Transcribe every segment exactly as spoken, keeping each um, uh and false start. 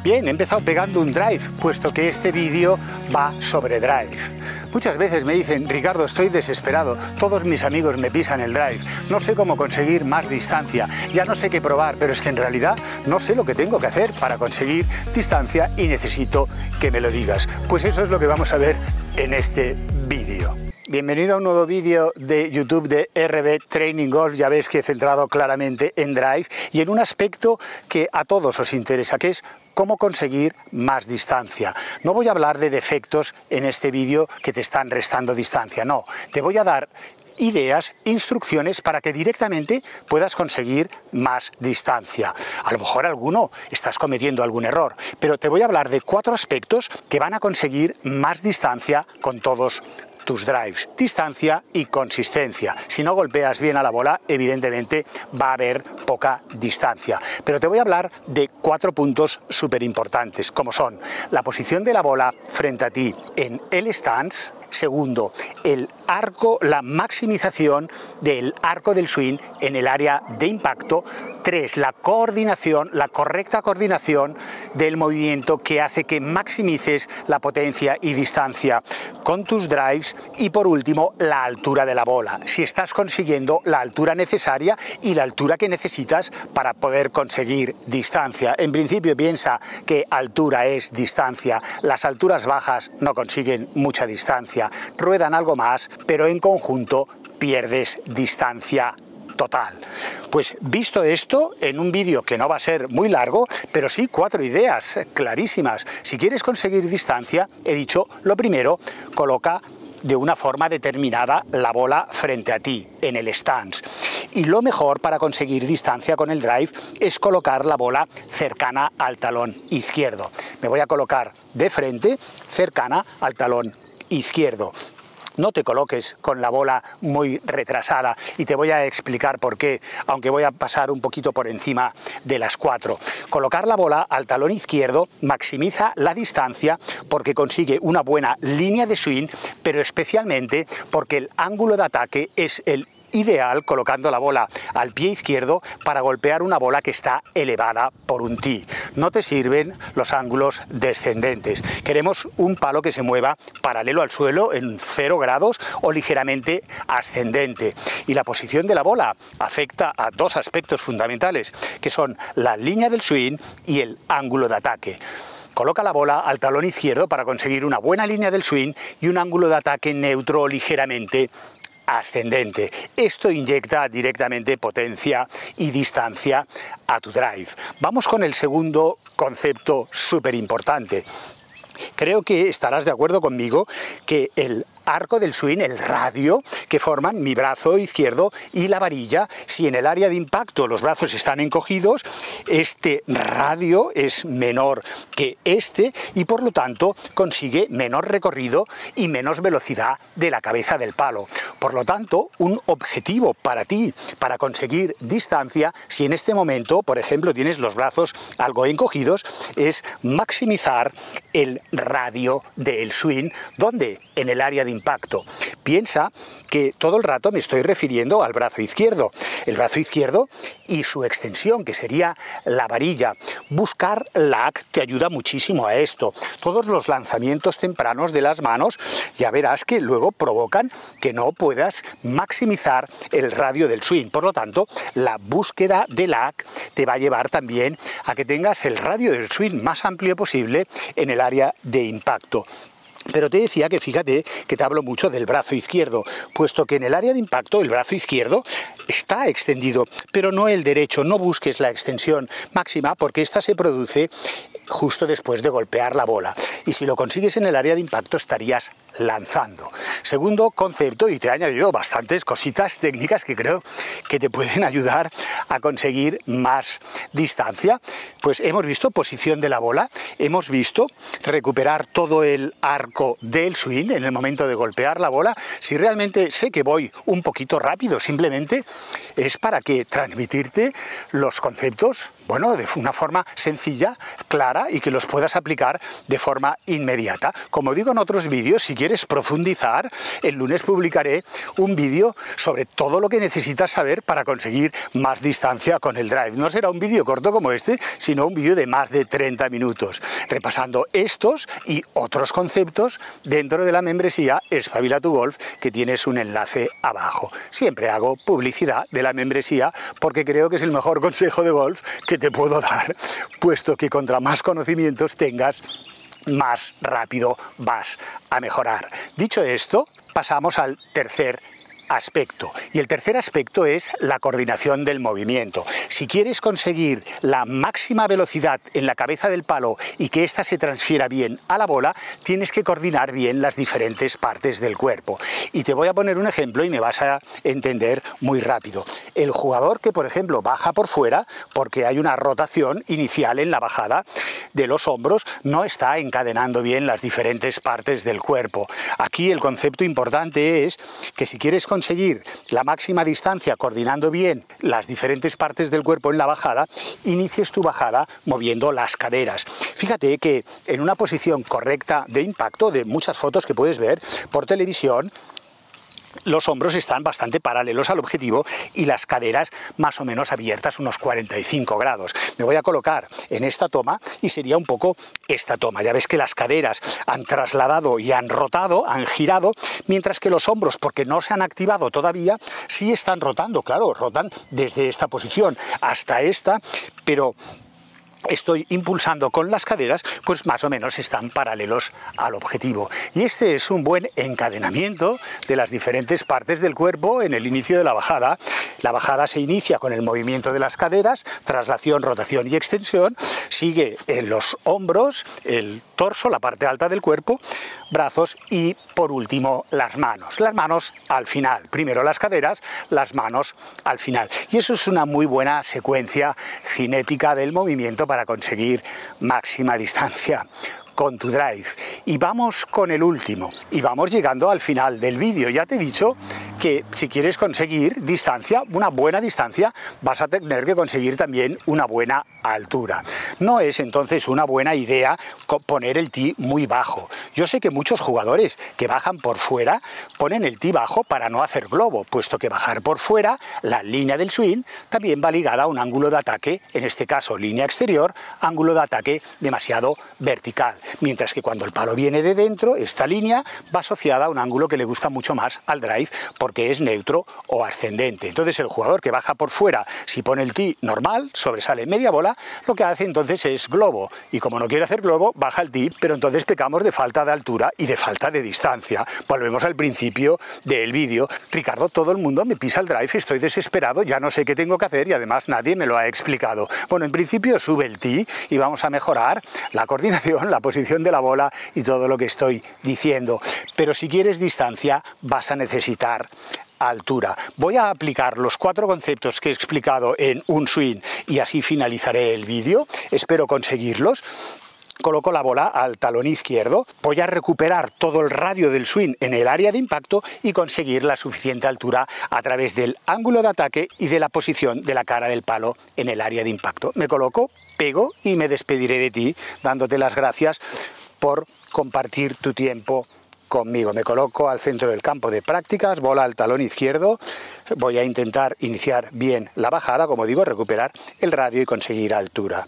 Bien, he empezado pegando un drive, puesto que este vídeo va sobre drive. Muchas veces me dicen, Ricardo, estoy desesperado, todos mis amigos me pisan el drive, no sé cómo conseguir más distancia, ya no sé qué probar, pero es que en realidad no sé lo que tengo que hacer para conseguir distancia y necesito que me lo digas. Pues eso es lo que vamos a ver en este vídeo. Bienvenido a un nuevo vídeo de YouTube de R B Training Golf. Ya ves que he centrado claramente en drive y en un aspecto que a todos os interesa, que es cómo conseguir más distancia. No voy a hablar de defectos en este vídeo que te están restando distancia, no. Te voy a dar ideas, instrucciones para que directamente puedas conseguir más distancia. A lo mejor alguno estás cometiendo algún error, pero te voy a hablar de cuatro aspectos que van a conseguir más distancia con todos tus drives. Distancia y consistencia. Si no golpeas bien a la bola, evidentemente va a haber poca distancia. Pero te voy a hablar de cuatro puntos súper importantes, como son la posición de la bola frente a ti en el stance. Segundo, el arco, la maximización del arco del swing en el área de impacto. Tres, la coordinación, la correcta coordinación del movimiento que hace que maximices la potencia y distancia con tus drives. Y por último, la altura de la bola. Si estás consiguiendo la altura necesaria y la altura que necesitas para poder conseguir distancia. En principio piensa que altura es distancia. Las alturas bajas no consiguen mucha distancia. Ruedan algo más, pero en conjunto pierdes distancia total. Pues visto esto, en un vídeo que no va a ser muy largo, pero sí cuatro ideas clarísimas. Si quieres conseguir distancia, he dicho, lo primero, coloca de una forma determinada la bola frente a ti, en el stance. Y lo mejor para conseguir distancia con el drive es colocar la bola cercana al talón izquierdo. Me voy a colocar de frente, cercana al talón izquierdo. No te coloques con la bola muy retrasada y te voy a explicar por qué, aunque voy a pasar un poquito por encima de las cuatro. Colocar la bola al talón izquierdo maximiza la distancia porque consigue una buena línea de swing, pero especialmente porque el ángulo de ataque es el ideal colocando la bola al pie izquierdo para golpear una bola que está elevada por un tee. No te sirven los ángulos descendentes. Queremos un palo que se mueva paralelo al suelo en cero grados o ligeramente ascendente. Y la posición de la bola afecta a dos aspectos fundamentales, que son la línea del swing y el ángulo de ataque. Coloca la bola al talón izquierdo para conseguir una buena línea del swing y un ángulo de ataque neutro o ligeramente ascendente. Esto inyecta directamente potencia y distancia a tu drive. Vamos con el segundo concepto súper importante. Creo que estarás de acuerdo conmigo que el arco del swing, el radio que forman mi brazo izquierdo y la varilla, si en el área de impacto los brazos están encogidos, este radio es menor que este y por lo tanto consigue menor recorrido y menos velocidad de la cabeza del palo. Por lo tanto, un objetivo para ti, para conseguir distancia, si en este momento, por ejemplo, tienes los brazos algo encogidos, es maximizar el radio del swing, donde en el área de impacto. Piensa que todo el rato me estoy refiriendo al brazo izquierdo. El brazo izquierdo y su extensión, que sería la varilla. Buscar lag te ayuda muchísimo a esto. Todos los lanzamientos tempranos de las manos, ya verás que luego provocan que no puedas maximizar el radio del swing. Por lo tanto, la búsqueda de lag te va a llevar también a que tengas el radio del swing más amplio posible en el área de impacto. Pero te decía que fíjate que te hablo mucho del brazo izquierdo, puesto que en el área de impacto el brazo izquierdo está extendido, pero no el derecho. No busques la extensión máxima porque esta se produce justo después de golpear la bola. Y si lo consigues en el área de impacto estarías lanzando. Segundo concepto, y te he añadido bastantes cositas técnicas que creo que te pueden ayudar a conseguir más distancia. Pues hemos visto posición de la bola, hemos visto recuperar todo el arco del swing en el momento de golpear la bola. Si realmente sé que voy un poquito rápido, simplemente es para que transmitirte los conceptos bueno, de una forma sencilla, clara y que los puedas aplicar de forma inmediata. Como digo en otros vídeos, si quieres profundizar, el lunes publicaré un vídeo sobre todo lo que necesitas saber para conseguir más distancia con el drive. No será un vídeo corto como este, sino un vídeo de más de treinta minutos, repasando estos y otros conceptos dentro de la membresía Espabila tu Golf, que tienes un enlace abajo. Siempre hago publicidad de la membresía porque creo que es el mejor consejo de golf que te puedo dar, puesto que contra más conocimientos tengas, más rápido vas a mejorar. Dicho esto, pasamos al tercer aspecto. Y el tercer aspecto es la coordinación del movimiento. Si quieres conseguir la máxima velocidad en la cabeza del palo y que ésta se transfiera bien a la bola, tienes que coordinar bien las diferentes partes del cuerpo. Y te voy a poner un ejemplo y me vas a entender muy rápido. El jugador que, por ejemplo, baja por fuera, porque hay una rotación inicial en la bajada de los hombros, no está encadenando bien las diferentes partes del cuerpo. Aquí el concepto importante es que si quieres conseguir conseguir la máxima distancia coordinando bien las diferentes partes del cuerpo en la bajada, inicies tu bajada moviendo las caderas. Fíjate que en una posición correcta de impacto, de muchas fotos que puedes ver por televisión, los hombros están bastante paralelos al objetivo y las caderas más o menos abiertas, unos cuarenta y cinco grados. Me voy a colocar en esta toma y sería un poco esta toma. Ya ves que las caderas han trasladado y han rotado, han girado, mientras que los hombros, porque no se han activado todavía, sí están rotando. Claro, rotan desde esta posición hasta esta, pero estoy impulsando con las caderas, pues más o menos están paralelos al objetivo. Y este es un buen encadenamiento de las diferentes partes del cuerpo en el inicio de la bajada. La bajada se inicia con el movimiento de las caderas, traslación, rotación y extensión, sigue en los hombros, el torso, la parte alta del cuerpo, brazos y por último las manos. Las manos al final, primero las caderas, las manos al final. Y eso es una muy buena secuencia cinética del movimiento para conseguir máxima distancia con tu drive. Y vamos con el último, y vamos llegando al final del vídeo. Ya te he dicho que si quieres conseguir distancia, una buena distancia, vas a tener que conseguir también una buena altura. No es entonces una buena idea poner el tee muy bajo. Yo sé que muchos jugadores que bajan por fuera ponen el tee bajo para no hacer globo, puesto que bajar por fuera, la línea del swing, también va ligada a un ángulo de ataque, en este caso línea exterior, ángulo de ataque demasiado vertical. Mientras que cuando el palo viene de dentro, esta línea va asociada a un ángulo que le gusta mucho más al drive porque es neutro o ascendente. Entonces el jugador que baja por fuera, si pone el tee normal, sobresale media bola, lo que hace entonces es globo. Y como no quiere hacer globo, baja el tee, pero entonces pecamos de falta de altura y de falta de distancia. Volvemos al principio del vídeo. Ricardo, todo el mundo me pisa el drive, estoy desesperado, ya no sé qué tengo que hacer y además nadie me lo ha explicado. Bueno, en principio sube el tee y vamos a mejorar la coordinación, la posición de la bola y todo lo que estoy diciendo. Pero si quieres distancia, vas a necesitar altura. Voy a aplicar los cuatro conceptos que he explicado en un swing y así finalizaré el vídeo. Espero conseguirlos. Coloco la bola al talón izquierdo, voy a recuperar todo el radio del swing en el área de impacto y conseguir la suficiente altura a través del ángulo de ataque y de la posición de la cara del palo en el área de impacto. Me coloco, pego y me despediré de ti dándote las gracias por compartir tu tiempo conmigo. Me coloco al centro del campo de prácticas, bola al talón izquierdo, voy a intentar iniciar bien la bajada, como digo, recuperar el radio y conseguir altura.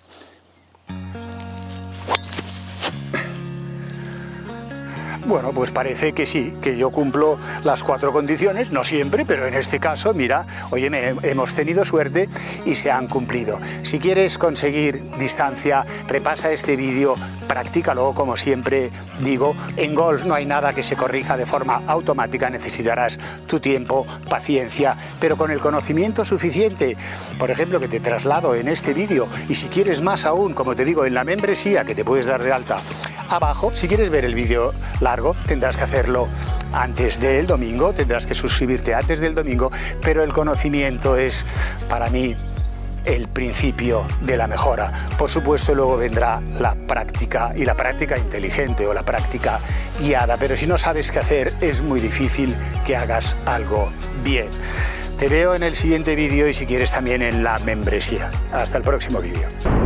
Bueno, pues parece que sí, que yo cumplo las cuatro condiciones, no siempre, pero en este caso, mira, oye, me, hemos tenido suerte y se han cumplido. Si quieres conseguir distancia, repasa este vídeo, practícalo, como siempre digo. En golf no hay nada que se corrija de forma automática, necesitarás tu tiempo, paciencia, pero con el conocimiento suficiente, por ejemplo, que te traslado en este vídeo, y si quieres más aún, como te digo, en la membresía que te puedes dar de alta abajo, si quieres ver el vídeo largo, tendrás que hacerlo antes del domingo, tendrás que suscribirte antes del domingo, pero el conocimiento es, para mí, el principio de la mejora. Por supuesto, luego vendrá la práctica, y la práctica inteligente o la práctica guiada, pero si no sabes qué hacer, es muy difícil que hagas algo bien. Te veo en el siguiente vídeo y si quieres también en la membresía. Hasta el próximo vídeo.